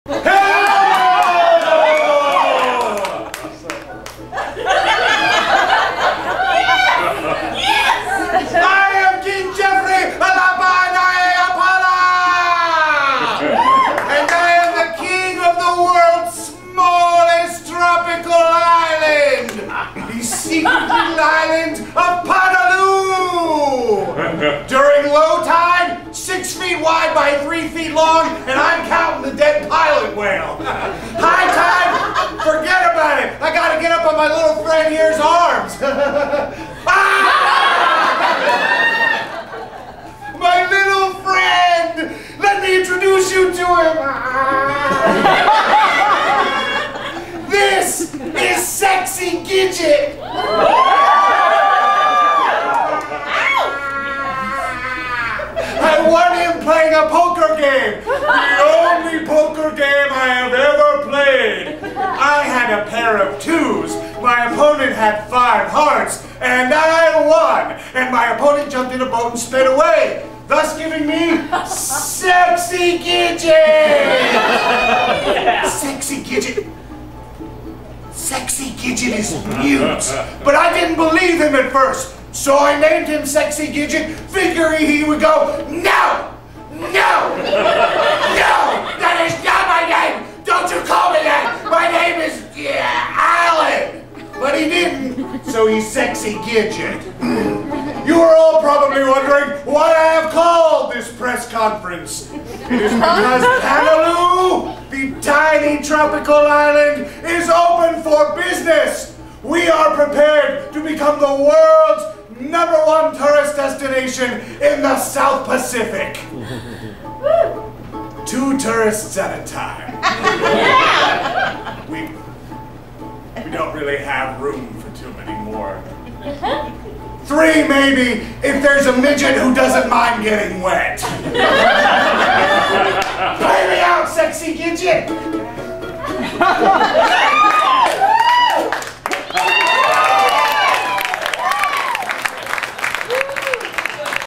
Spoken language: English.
I am King Geoffrey, and I am the king of the world's smallest tropical island, the secret little island of Padraic. During low tide, 6 feet wide by 3 feet long, and I'm counting the dead pilot whale. High tide, forget about it. I gotta get up on my little friend here's arms. My little friend! Let me introduce you to him! This is Sexy Gidget! I won him playing a poker game! The only poker game I have ever played! I had a pair of 2s, my opponent had 5 hearts, and I won! And my opponent jumped in a boat and sped away, thus giving me Sexy Gidget! Sexy Gidget. Sexy Gidget is mute, but I didn't believe him at first, so I named him Sexy Gidget, figuring he would go, no! No! No! That is not my name! Don't you call me that! My name is Alan! But he didn't, so he's Sexy Gidget. You are all probably wondering why I have called this press conference. It is because Panaloo, the tiny tropical island, is open for business. We are prepared to become the world's #1 tourist destination in the South Pacific. 2 tourists at a time. We don't really have room for too many more. 3 maybe, if there's a midget who doesn't mind getting wet. Play me out, Sexy Gidget!